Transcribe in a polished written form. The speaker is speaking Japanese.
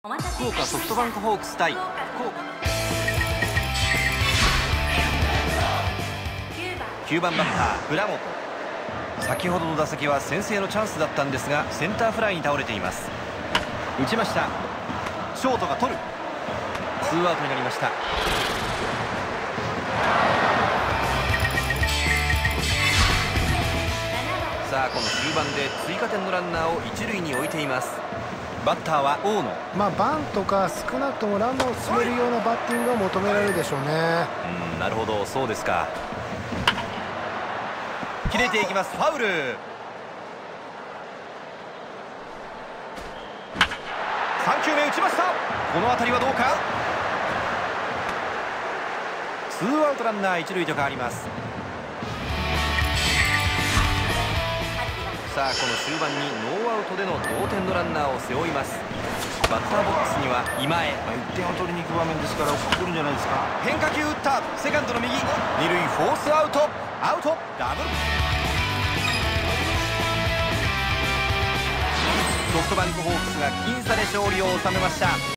福岡ソフトバンクホークス対福岡。9番バッター村本。先ほどの打席は先制のチャンスだったんですがセンターフライに倒れています。打ちました。ショートが取る。ツーアウトになりました。さあこの終盤で追加点のランナーを一塁に置いています。バッターは大野。 バンとか少なくともランナーを進めるようなバッティングが求められるでしょうね。 なるほど、そうですか。切れていきます。ファウル。3球目打ちました。この当たりはどうか。ツーアウトランナー一塁と変わります。さあこの終盤にノーアウトでの同点のランナーを背負います。バッターボックスには今江。 1点を取りに行く場面ですから送ってくるんじゃないですか。 変化球打った。セカンドの右。二塁フォースアウト。アウト。ダブル。ソフトバンクホークスが僅差で勝利を収めました。